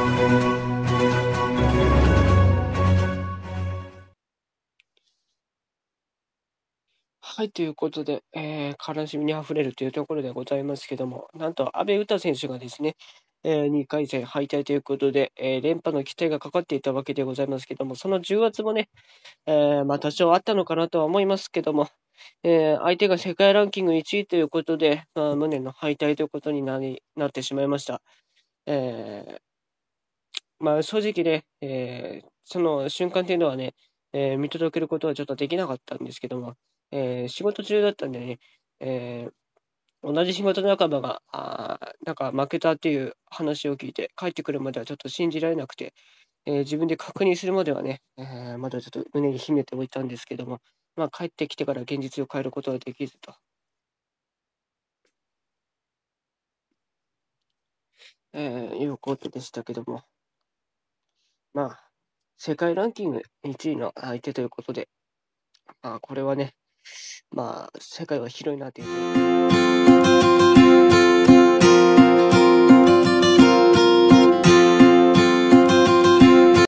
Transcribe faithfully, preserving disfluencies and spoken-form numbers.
はい、ということで、えー悲しみにあふれるというところでございますけども、なんと阿部詩選手がですね、えーにかい戦敗退ということで、えー連覇の期待がかかっていたわけでございますけども、その重圧もね、えーまあ多少あったのかなとは思いますけども、えー相手が世界ランキングいちいということで、まあ、無念の敗退ということになりなってしまいました。えーまあ、正直ね、えーその瞬間っていうのはね、えー見届けることはちょっとできなかったんですけども、えー仕事中だったんでね、えー同じ仕事仲間が、あーなんか負けたっていう話を聞いて、帰ってくるまではちょっと信じられなくて、えー自分で確認するまではね、えーまだちょっと胸に秘めておいたんですけども、まあ、帰ってきてから現実を変えることはできずと、えーいうことでしたけども、まあ、世界ランキングいちいの相手ということで、まあ、これはね、まあ、世界は広いなというふうに